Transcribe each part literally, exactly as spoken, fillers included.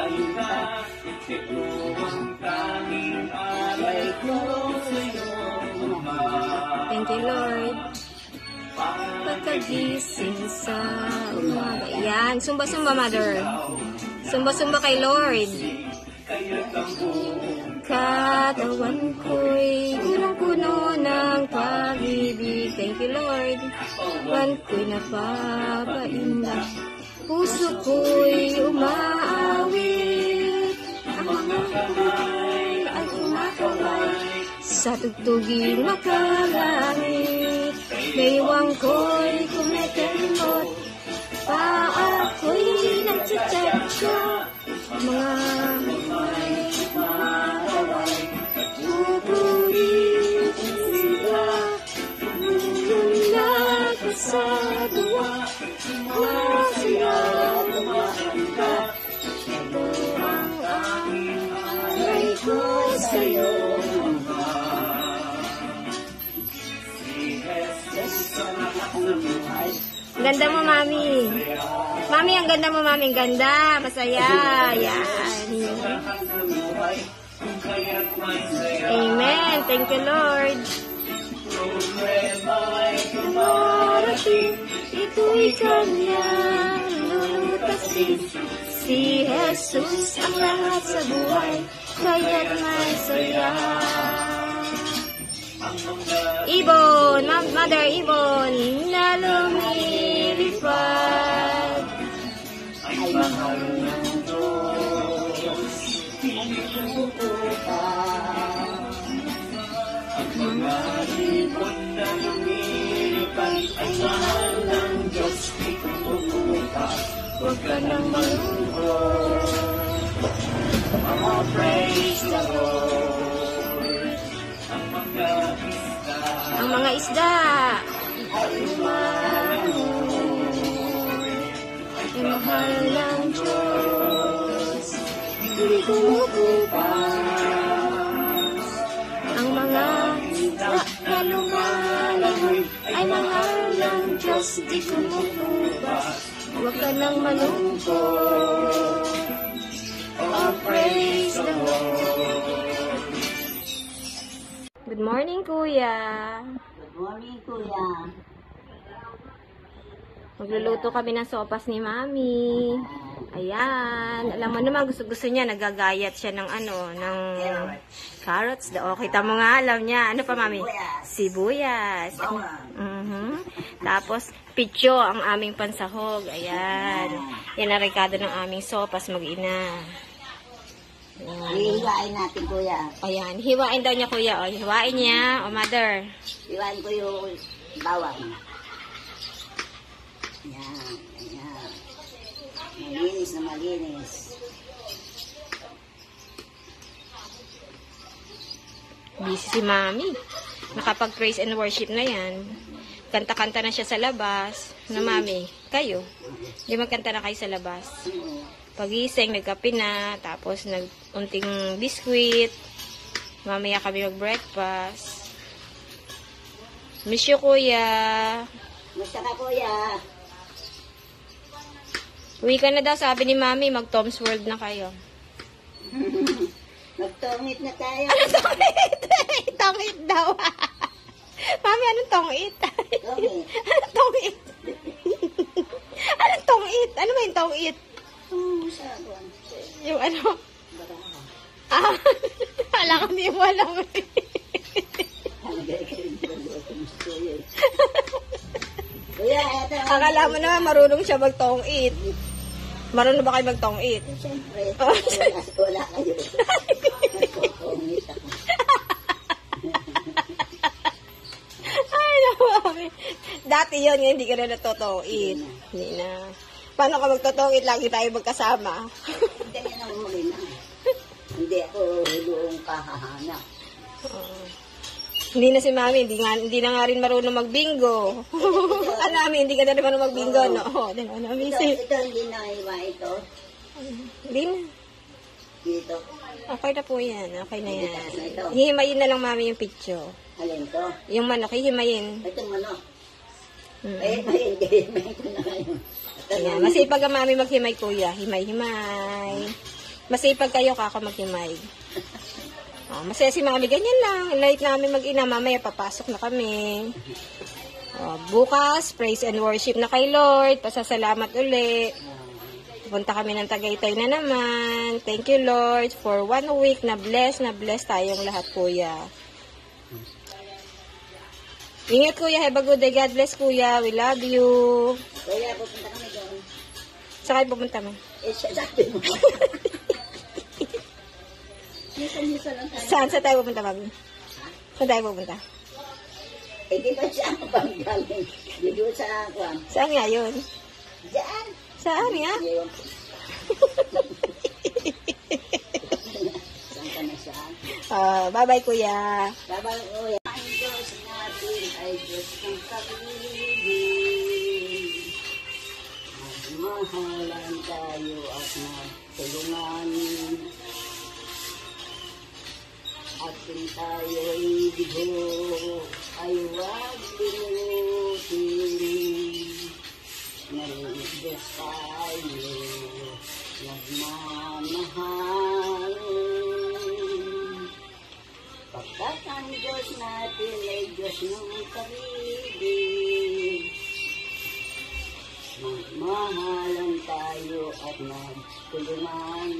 Thank you, Lord. Pagkagising sa umaga. Yan. Sumba-sumba, Mother. Sumba-sumba kay Lord. Katawan ko'y punong-puno ng pag-ibig. Thank you, Lord. Katawan ko'y napapainda. Puso ko'y umaawit. Ang mga kamay ay kumakaway sa tugtuging makalangit. Ngaywang ko'y kumikilimot. Paa ko'y nagtsatsatsya. Mga kamay kumakaway. Pupulit sila. Ngungulat ka sa duwa. Masaya tumakanda. Ito ang alay ko sa'yo. Ang ganda mo, Mami. Mami, ang ganda mo, Mami. Ang ganda. Masaya. Yan. Amen. Thank you, Lord. Ito'y kanyang lulutasin. Si Jesus ang lahat sa buhay, kaya't may saya. Ibon, Mother Ibon, na lumilipad. Ay mahal ng Diyos, pinagpuputan. Ang mga ibon na lumilipad, ay mahal ng Diyos, pinagpuputan. Huwag ka nang malungkot. Oh, praise the Lord. Ang mga isda, ang mga isda ay lumangoy. Ay mahal ng Diyos, hindi kumukupas. Ang mga isda na lumalangoy ay mahal ng Diyos, hindi kumukupas. Huwag ka nang malungkot. Oh, praise the Lord. Good morning, Kuya. Good morning, Kuya. Magluluto kami ng sopas ni Mami. Ayan. Alam mo naman, gusto-gusto niya. Nagagayat siya ng ano, ng carrots. O, kita mo nga, alam niya. Ano pa, Mami? Sibuyas. Uh-huh. Tapos, picho ang aming pansahog. Ayan. Yan ang rekado ng aming sopas, mag-ina. Hihiwain natin, Kuya. Ayan. Hiwain daw niya, Kuya. O, hiwain niya. O, Mother. Hiwain ko yung bawang. Ayan. Ayan. Malinis na malinis. Busy si Mami. Nakapag-praise and worship na yan. Kanta-kanta na siya sa labas. Na, Mami, kayo. Di magkanta na kayo sa labas. Pagising, nagkape na. Tapos, nag-unting biskuit. Mamaya kami mag-breakfast. Miss you, Kuya. Musta ka, Kuya? Uwi ka na daw, sabi ni Mami. Mag-Tom's World na kayo. Magtongit na tayo. Ano tongit? Tongit daw. Mami, anong tongit? Tongit. Anong tongit? Anong tongit? Ano ba yung tongit? Oh, sabon. Yung ano? Baraha. Ah, wala ko di mo alam. Kuya, eto. Akala mo naman marunong siya magtongit. Marunong ba kayo magtongit? Siyempre. Oh. Wala, wala kayo. Magtongit ako. Ay, naku, Mami. Dati yun, hindi ka na natotongit. Hindi na. Paano ka magtotongit? Lagi tayo magkasama. Hindi yan ang huli na. Hindi ako doon kahahana. Uh, hindi na si Mami, hindi, nga, hindi na nga rin marunong magbingo. Ano, Mami, hindi ka na rin marunong magbingo, no? Oo, din na, Mami. Ito, ito, hindi na iba ito. Hindi na. Dito. Okay na po yan. Okay na yan. Ito. Hihimayin na lang, Mami, yung picture. Alin to? Yung manok, hihimayin. Ito manok. Hmm. Ayun, ayun, ayun, ayun ko na ngayon. Ayan, masipag ang Mami maghimay, Kuya. Himay-himay. Masipag kayo, kako maghimay. Oh, masaya si mami, ganyan lang. Light namin mag-ina, mamaya papasok na kami. Oh, bukas, praise and worship na kay Lord. Pasasalamat uli. Punta kami ng Tagaytay na naman. Thank you, Lord, for one week na bless, na bless tayong lahat, kuya. Ingat, kuya. Have a good day. God bless, kuya. We love you. Kuya, pupunta kami doon. Saan kayo pupunta mo? Eh, siya sabi mo. Minsan-minsan lang tayo. Saan? Saan tayo pupunta, mami? Saan tayo pupunta? Eh, di ba siya ang panggaling? Di doon sa kwan. Saan nga yun? Diyan. Saan nga? Ngayon. Saan ka na siya? Uh, bye-bye, kuya. Babang kuya. Ang Diyos natin ay Diyos ng pag-ibig. Magmahalan tayo at magtulungan. At kung tayo'y bigo, ay huwag pinutin. Ng Diyos tayo nagmamahal. Pagkat ang Diyos natin ay Diyos ng pag-ibig. Magmahalan tayo at magtulungan.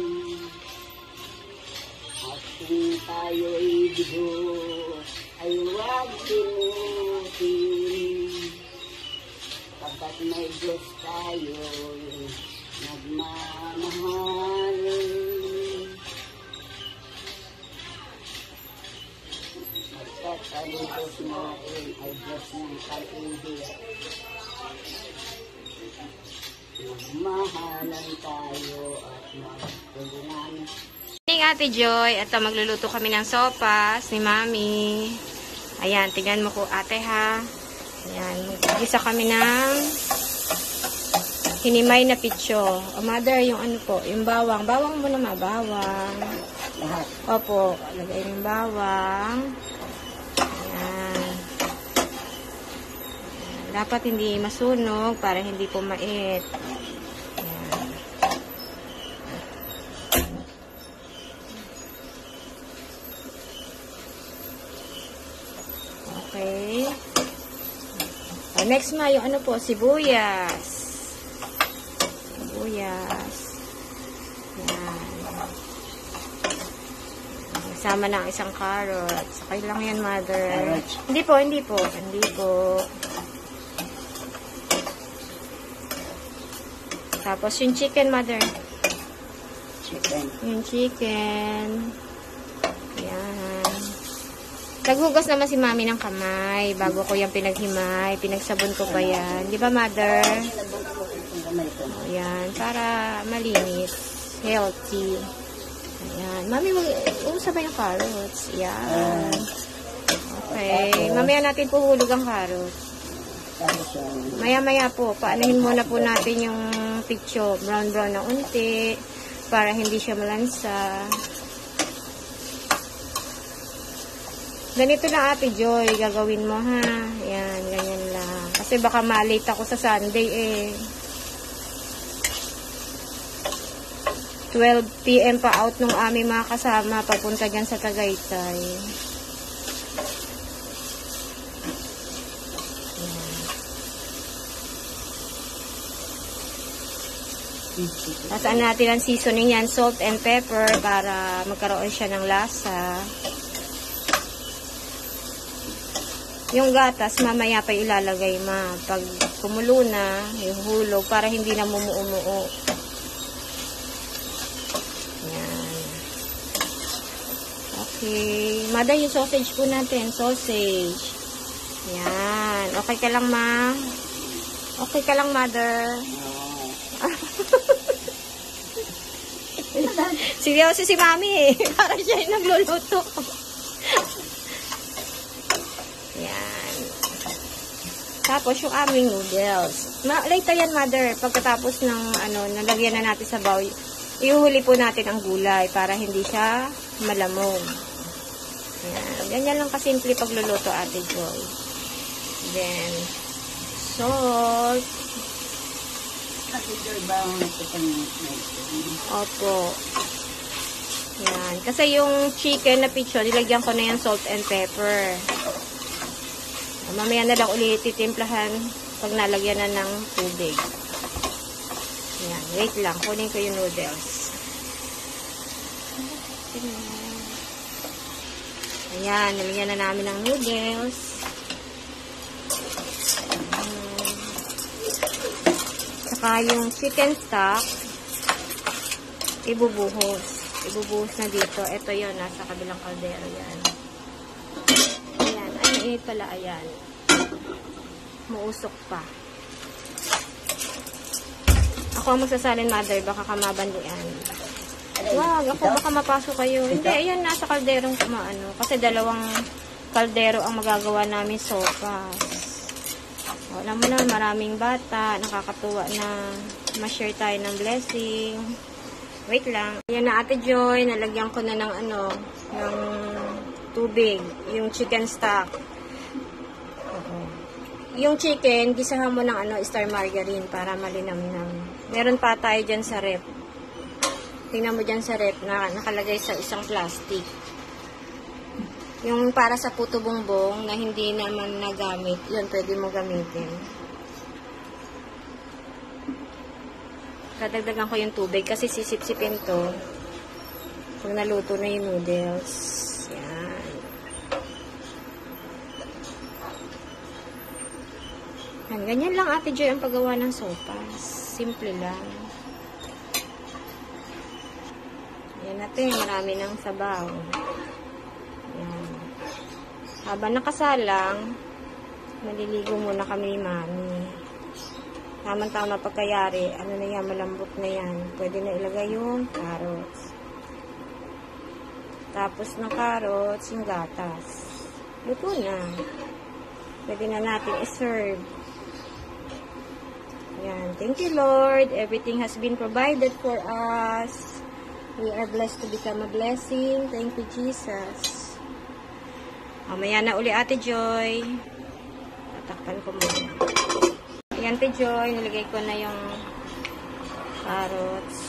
At kung tayo'y bigo, ay huwag pinutin. Pagkat may Diyos tayo, nagmamahal. Pagkat ang Diyos natin ay Diyos ng pag-ibig. Magmahalan tayo at magtulungan. Morning, Ate Joy. Ito, magluluto kami ng sopas ni Mami. Ayan, tingnan mo ko, ate, ha. Ayan, mag-isa kami ng hinimay na pitso. O, mother, yung ano po, yung bawang. Bawang mo naman, bawang. Lahat. Opo, lagay ng bawang. Ayan. Dapat hindi masunog para hindi pumait. Ayan. Okay. Oh, next ma, yung ano po, sibuyas. Sibuyas. Ayan. Sama ng isang carrot. Sakay lang yan, mother. Carrots. Hindi po, hindi po. Hindi po. Tapos yung chicken, mother. Chicken. Yung chicken. Ayan. Naghugas naman si mami ng kamay bago ko yung pinaghimay. Pinagsabon ko pa yan. Di ba, mother? Ayan. Para malinis. Healthy. Ayan. Mami, mag-uusa ba yung carrots? Ayan. Okay. Mamaya natin puhulog ang carrots. Maya-maya po, paanahin muna po natin yung pitso. Brown-brown na unti para hindi siya malansa. Ganito lang, Ate Joy, gagawin mo, ha? Yan, ganyan lang. Kasi baka malate ako sa Sunday, eh. twelve p m pa out nung aming mga kasama papunta dyan sa Tagaytay. Tasaan natin ang seasoning yan, salt and pepper, para magkaroon siya ng lasa. Yung gatas, mamaya pa ilalagay, ma. Pag kumulo na, yung hulog, para hindi na mumuumuo. Yan. Okay. Mada, yung sausage po natin. Sausage. Yan. Okay ka lang, ma? Okay ka lang, mother? Seryoso si mami, eh. Para siya yung nagluluto. Yan. Tapos yung aming noodles. Ma later yan, mother. Pagkatapos ng ano, nalagyan na natin sa bowl, ihuhuli po natin ang gulay para hindi siya malamog. Yan. Ganyan lang kasimple pagluluto, Ate Joy. Then, salt. Kasi Joy ba ang nakitang Opo. Yan. Kasi yung chicken na picho, nilagyan ko na yung salt and pepper. Mamaya na lang ulit titimplahan pag nalagyan na ng tubig. Yan. Wait lang. Kunin ko yung noodles. Ayan. Nalagyan na namin ng noodles. Saka yung chicken stock, ibubuhos. Ibubuhos na dito. Ito yun, nasa kabilang kaldero yan. Ayan, ay init pala, ayan. Muusok pa. Ako ang magsasalin, mother, baka kamabandian. Wag, ako baka mapasok kayo. Hindi, ayan, nasa kalderong kumaano. Kasi dalawang kaldero ang magagawa namin sopas. Alam mo na, maraming bata, nakakatuwa na ma-share tayo ng blessing. Wait lang. Ayan na, Ate Joy, nalagyan ko na ng ano, ng tubig, yung chicken stock. Uh-oh. Yung chicken, gisahan mo ng ano, star margarine para malinamnam. Meron pa tayo dyan sa rep. Tingnan mo dyan sa rep na nakalagay sa isang plastic. Yung para sa puto bongbong na hindi naman nagamit, yun pwede mo gamitin. Kadagdagan ko yung tubig kasi sisip-sipin to pag naluto na yung noodles. Yan. Yan. Ganyan lang, Ate Joy, ang paggawa ng sopas. Simple lang. Yan natin, marami ng sabaw. Yan. Habang nakasalang, maliligo muna kami ni Mami. Tama-tama pagkayari, ano na yan, malambot na yan. Pwede na ilagay yung carrots. Tapos ng carrots, yung gatas. Luto na. Pwede na natin i-serve. Yan. Thank you, Lord. Everything has been provided for us. We are blessed to become a blessing. Thank you, Jesus. Mamaya na uli, Ate Joy. Tatakpan ko muna. Ayan, Ate Joy. Nilagay ko na yung carrots.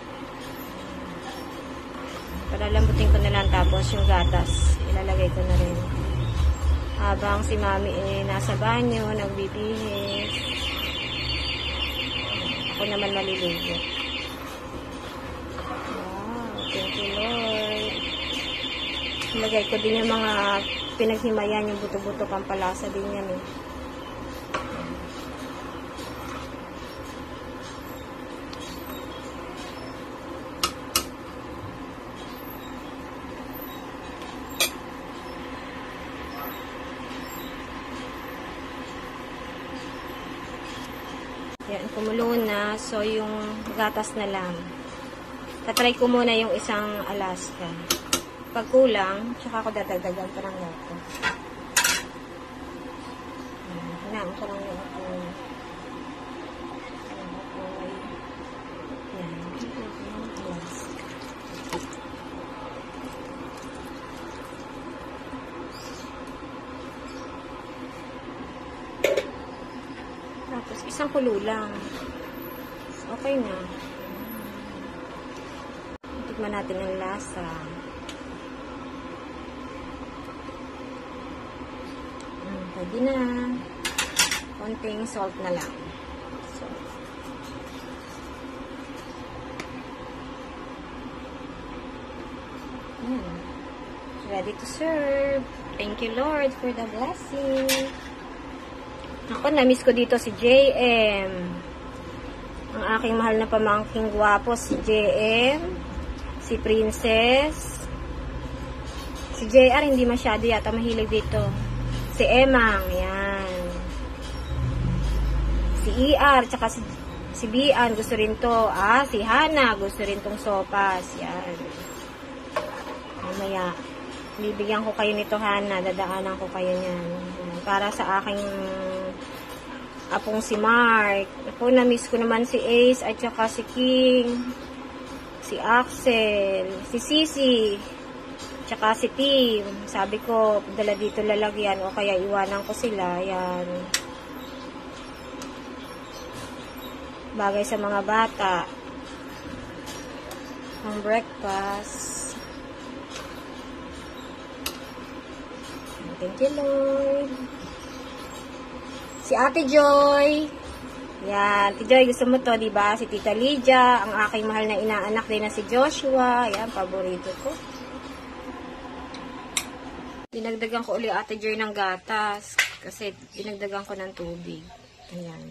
Palalambutin ko na lang, tapos yung gatas. Ilalagay ko na rin. Habang si Mami eh, nasa banyo, nagbibihis. Ako naman maliligo. Wow, thank you, Lord. Ilagay ko din yung mga pinaghimayan, yung buto-buto pampalasa din yan eh. Yan, kumulo na. So, yung gatas na lang. Tatry ko muna yung isang Alaska. Pag kulang, tsaka ako dadagdagan pa ng gatas. Hinaan ko lang yung ako. Yan. Alaska. Tapos, isang kulo lang. Okay na. Tikman natin ang lasa. Hmm, pwede na. Konting salt na lang. So, yan. Ready to serve. Thank you, Lord, for the blessing. Ako, na-miss ko dito si J M. Ang aking mahal na pamangking gwapo, si J M. Si Princess. Si J R, hindi masyado yata mahilig dito. Si Emang, yan. Si E R, tsaka si, si Bian, gusto rin to. Ah, si Hana, gusto rin tong sopas. Yan. Mamaya, bibigyan ko kayo nito, Hana. Dadaanan ko kayo niyan. Para sa aking apong si Mark. Ako, na-miss ko naman si Ace at saka si King, si Axel, si Sisi, tsaka si Tim. Sabi ko, dala dito lalagyan o kaya iwanan ko sila. Yan. Bagay sa mga bata. Ang breakfast. Thank you, Lord. Si Ate Joy. Yan. Ate Joy, gusto mo to, diba? Si Tita Lydia. Ang aking mahal na inaanak din na si Joshua. Yan, paborito ko. Dinagdagan ko uli Ate Joy ng gatas. Kasi dinagdagan ko ng tubig. Ayan.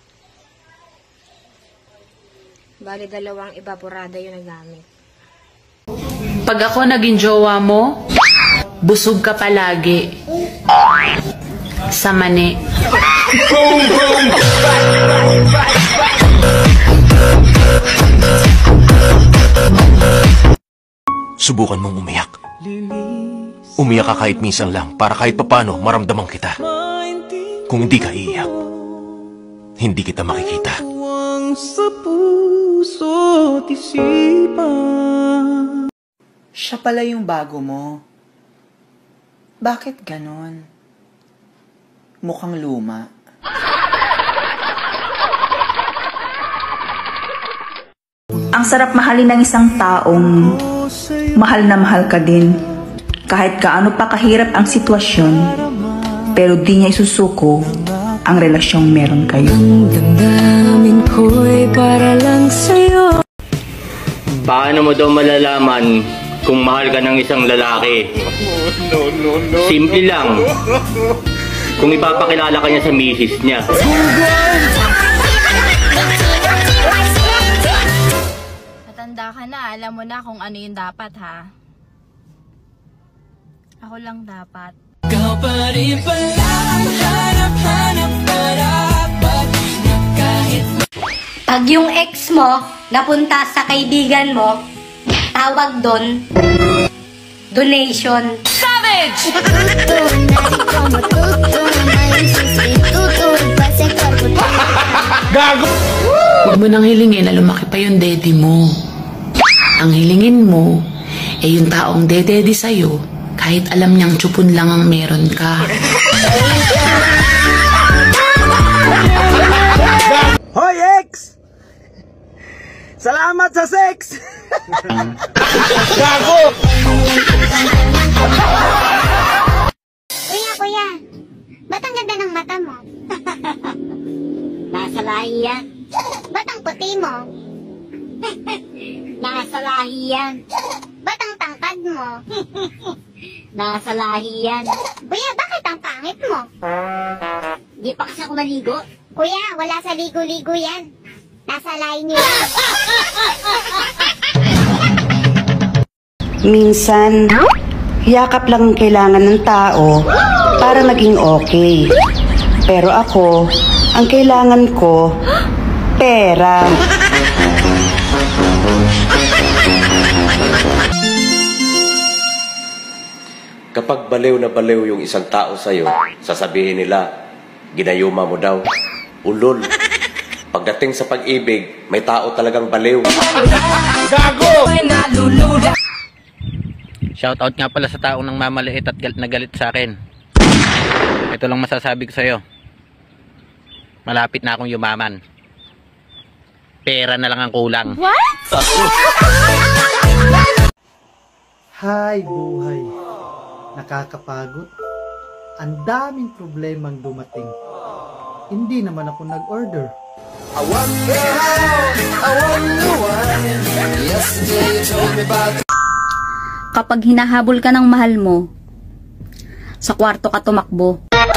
Bali, dalawang evaporada yung nagamit. Pag ako naging jowa mo, busog ka palagi. Sa mani. Subukan mong umiyak. Umiyak ka kahit minsan lang para kahit papano maramdaman kita. Kung hindi ka iiyak, hindi kita makikita. Sa puso't isipan. Siya pala yung bago mo. Bakit ganon? Mukhang luma. Ang sarap mahalin ng isang taong mahal na mahal ka din. Kahit gaano pa kahirap ang sitwasyon, pero di niya isusuko ang relasyong meron kayo. Damdamin ko'y para lang sa'yo. Paano mo daw malalaman kung mahal ka ng isang lalaki? Simple lang. Kung ipapakilala ka niya sa misis niya. Matanda ka na, alam mo na kung ano yung dapat, ha? Ako lang dapat. Ikaw pa rin pala ang hanap-hanap marapat na kahit pag yung ex mo napunta sa kaibigan mo, tawag doon donation. Savage! Gago! Huwag mo nang hilingin na lumaki pa yung daddy mo. Ang hilingin mo, eh yung taong dedede sa'yo, kahit alam niyang tsupon lang ang meron ka. Hoy, ex! Salamat sa sex! Gago! Kuya, kuya, ba't ang ganda ng mata mo? Nasa lahi yan. Ba't ang puti mo? Nasa lahi yan. Ba't ang tangkad mo? Nasa lahi yan. Kuya, bakit ang pangit mo? Di pa kasi ako maligo. Kuya, wala sa ligo-ligo yan. Nasa lahi niyo yan. Minsan, yakap lang ang kailangan ng tao para maging okay. Pero ako, ang kailangan ko, pera. Kapag baliw na baliw yung isang tao sa'yo, sasabihin nila, ginayuma mo daw. Ulol. Pagdating sa pag-ibig, may tao talagang baliw. Gago! Shoutout nga pala sa taong nang mamaliit at galit na galit sa akin. Ito lang masasabi ko sa'yo. Malapit na akong yumaman. Pera na lang ang kulang. What? Hay buhay. Nakakapagod. Ang daming problemang dumating. Hindi naman ako nag-order. Kapag hinahabol ka ng mahal mo, sa kwarto ka tumakbo.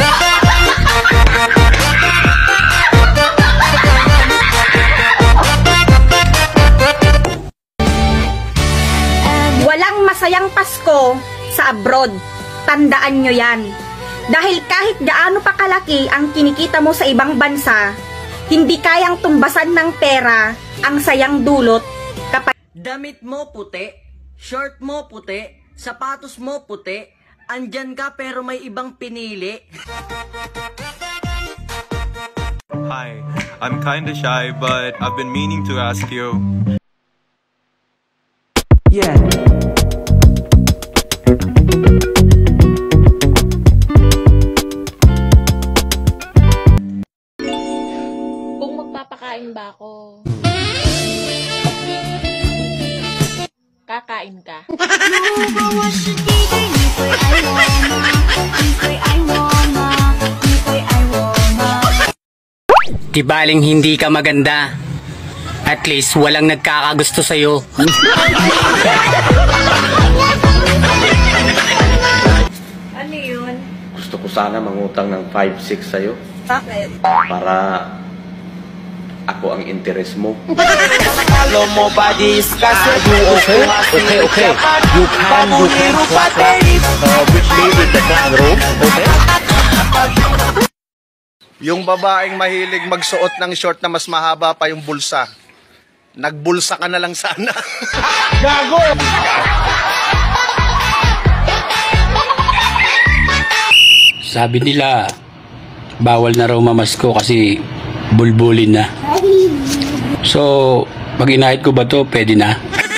Walang masayang Pasko sa abroad. Tandaan nyo yan. Dahil kahit gaano pa kalaki ang kinikita mo sa ibang bansa, hindi kayang tumbasan ng pera ang sayang dulot kapag damit mo puti, short mo puti, sapatos mo puti, andyan ka pero may ibang pinili. Hi, I'm kinda shy but I've been meaning to ask you. Yeah. Kakain ba ako? Kakain ka? Di baling hindi ka maganda. At least walang nagkakagusto sa'yo. Ano yun? Gusto ko sana mangutang ng five six sa'yo. Bakit? Para ako ang interes mo. Follow mo ba discuss? Okay, okay, okay. You can, you can swap uh, which lady the front row. Okay? Yung babaeng mahilig magsuot ng short na mas mahaba pa yung bulsa. Nagbulsa ka na lang sana. Gago! Sabi nila, bawal na raw mamasko kasi bulbulin na. So, pag inahit ko ba to, pwede na?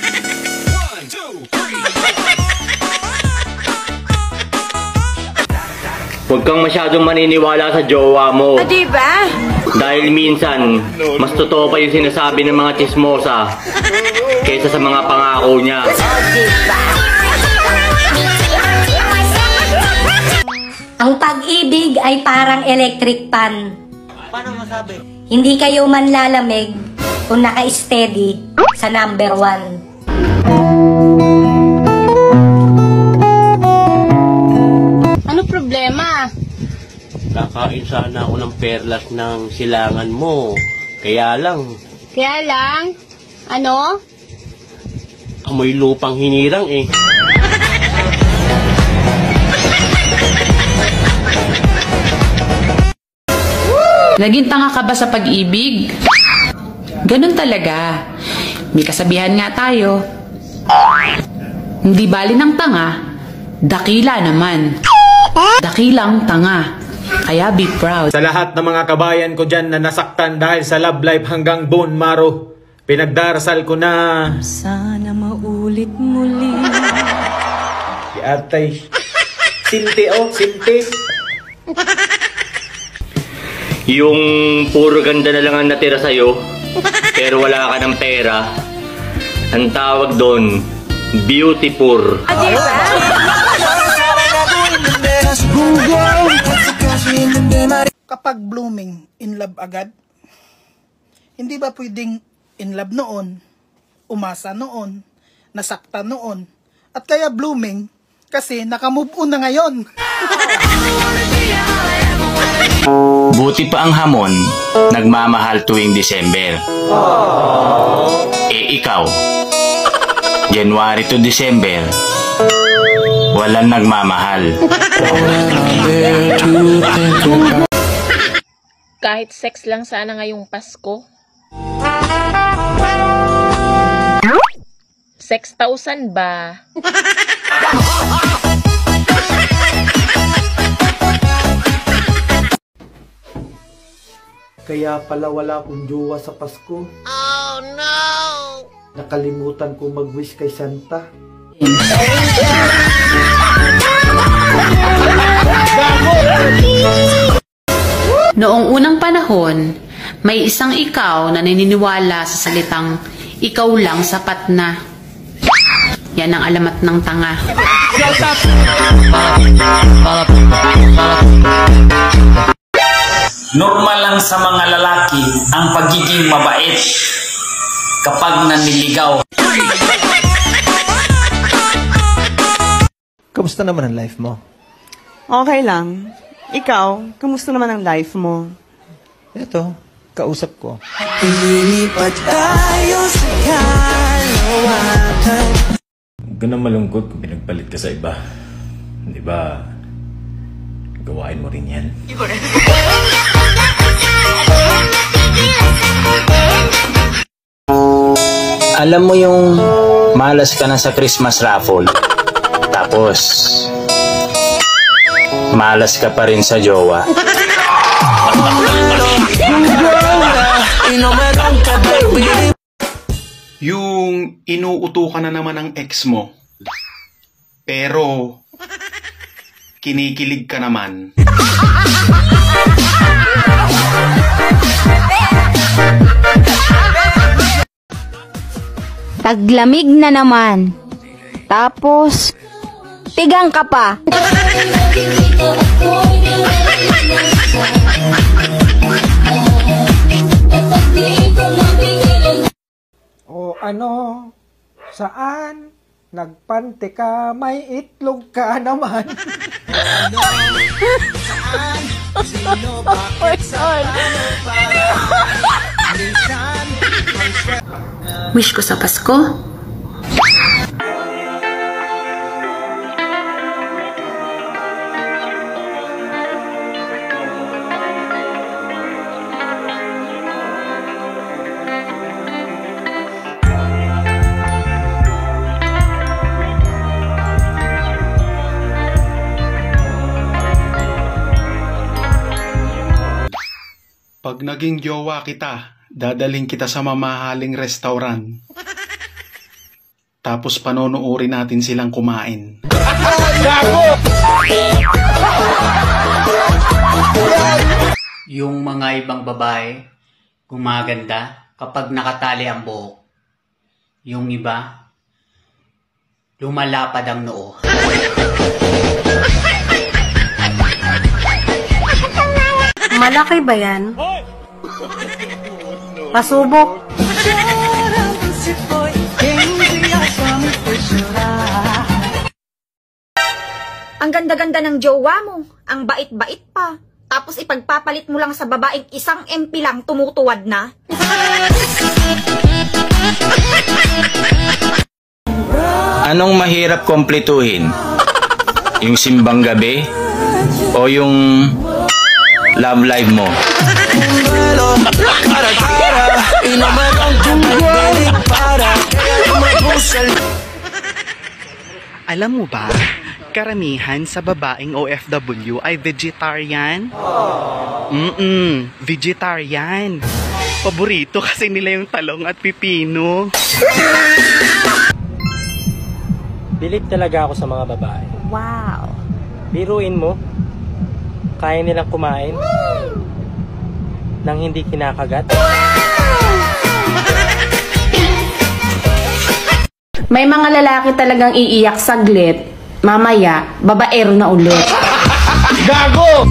Huwag kang masyadong maniniwala sa jowa mo. Ah, diba? Dahil minsan, mas totoo pa yung sinasabi ng mga chismosa kaysa sa mga pangako niya. Ang pag-ibig ay parang electric pan. Paano masabi? Hindi kayo manlalamig kung naka-steady sa number one. Ano problema? Kakain sana ako ng perlas ng silangan mo. Kaya lang, Kaya lang, ano? amoy lupang hinirang eh. Naging tanga ka ba sa pag-ibig? Ganun talaga. May kasabihan nga tayo. Hindi bali ng tanga, dakila naman. Dakilang tanga. Kaya be proud. Sa lahat ng mga kabayan ko dyan na nasaktan dahil sa love life hanggang bone marrow, pinagdarasal ko na sana maulit muli. si Atay. Sinti oh, sinti. Yung puro ganda na lang ang natira sa'yo, pero wala ka ng pera, ang tawag doon, beautiful. Kapag blooming, in love agad? Hindi ba pwedeng in love noon, umasa noon, nasakta noon, at kaya blooming kasi nakamove on na ngayon? Buti pa ang hamon, nagmamahal tuwing December. Eh ikaw, January to December, walang nagmamahal. Kahit sex lang sana ngayong Pasko. six thousand ba? Kaya pala wala akong jowa sa Pasko. Oh no! Nakalimutan ko mag-wish kay Santa. Noong unang panahon, may isang ikaw na naniniwala sa salitang ikaw lang sapat na. Yan ang alamat ng tanga. Normal lang sa mga lalaki ang pagiging mabait kapag naniligaw. Kamusta naman ang life mo? Okay lang. Ikaw, kamusta naman ang life mo? Ito, kausap ko. Lilipat tayo sa kalawatan. Huwag ka na malungkot kung pinagpalit ka sa iba. Di ba, gawain mo rin yan. Alam mo yung malas ka na sa Christmas raffle, tapos malas ka pa rin sa jowa. Yung inuuto ka na naman ng ex mo, pero kinikilig ka naman. Taglamig na naman. Tapos, tigang ka pa. O ano, saan? Nagpante ka, may itlog ka naman. Ano, saan? Sino, bakit, saan? Wish ko sa Pasko, Pag naging jowa kita, dadaling kita sa mamahaling restaurant. Tapos panonoodin natin silang kumain. Yung mga ibang babae, gumaganda kapag nakatali ang buhok. Yung iba, lumalapad ang noo. Malaki ba yan? Pasubok. Ang ganda-ganda ng jowa mo, ang bait-bait pa. Tapos ipagpapalit mo lang sa babaeng isang M P lang tumutuwad na. Anong mahirap kompletuhin? Yung simbang gabi? O yung love life mo? Alam mo ba, karamihan sa babaeng O F W ay vegetarian? Mm-mm, vegetarian. Paborito kasi nila yung talong at pipino. Bilib talaga ako sa mga babae. Wow. Biruin mo, kaya nilang kumain nang hindi kinakagat. May mga lalaki talagang iiyak saglit. Mamaya, babaero na ulit. Gago!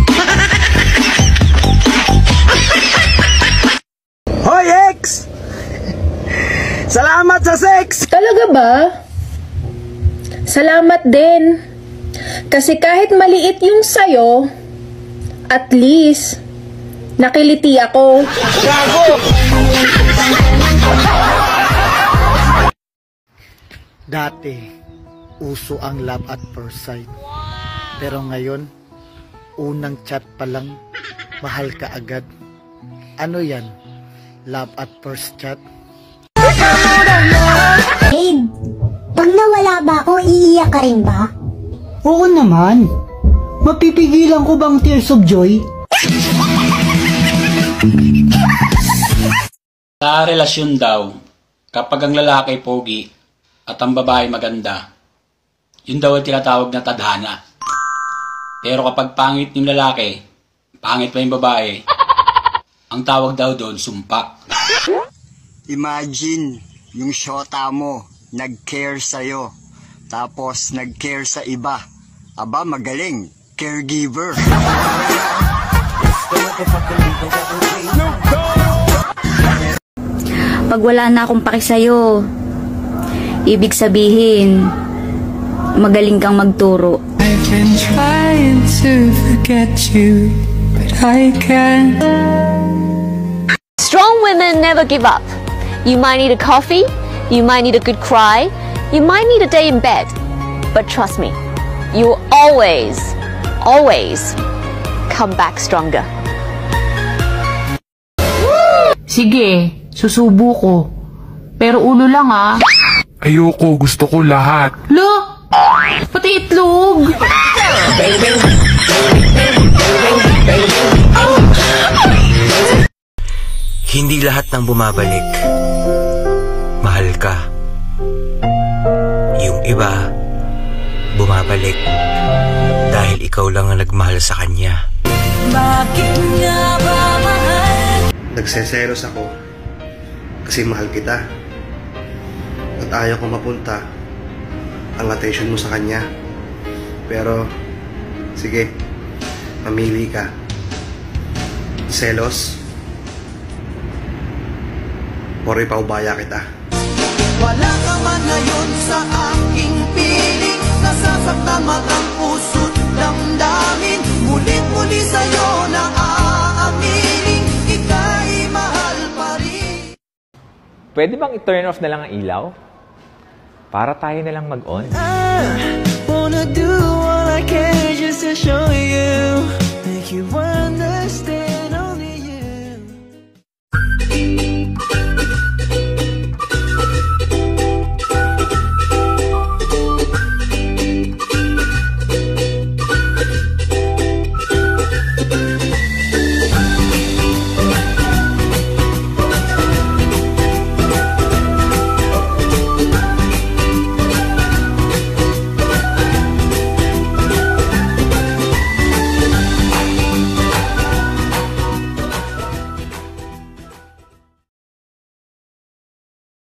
Hoy, ex! Salamat sa sex! Talaga ba? Salamat din. Kasi kahit maliit yung sayo, at least, nakiliti ako. Gago! Dati, uso ang love at first sight. Pero ngayon, unang chat pa lang, mahal ka agad. Ano yan? Love at first chat? Babe, pag nawala ba ako, iiyak ka rin ba? Oo naman. Mapipigilan ko bang tears of joy? Sa relasyon daw, kapag ang lalaki pogi at ang babae maganda, yun daw ang tinatawag na tadhana. Pero kapag pangit yung lalaki, pangit pa yung babae, ang tawag daw doon, sumpa. Imagine, yung shota mo, nag-care sa'yo, tapos nag-care sa iba. Aba, magaling, caregiver. Pag wala na akong paki sa'yo, ibig sabihin, magaling kang magturo. I've been trying to forget you, but I can't. Strong women never give up. You might need a coffee, you might need a good cry, you might need a day in bed. But trust me, you will always, always come back stronger. Sige, susubo ko. Pero ulo lang ah. Ayoko, gusto ko lahat. Lo! Pati itlog! Hindi lahat ng bumabalik, mahal ka. Yung iba, bumabalik dahil ikaw lang ang nagmahal sa kanya. Bakit nga ba mahal? Nagseselos ako kasi mahal kita. At ayaw ko mapunta ang attention mo sa kanya. Pero, sige, mamili ka. Selos? O ipaubaya kita? Wala ka man ngayon sa aking piling, nasasaktan man ang puso't damdamin. Mulit-muli sa'yo na aaminin, ika'y mahal pa rin. Pwede bang i-turn off na lang ang ilaw? Para tayo na lang mag-on. I wanna do all I can just to show you, make you want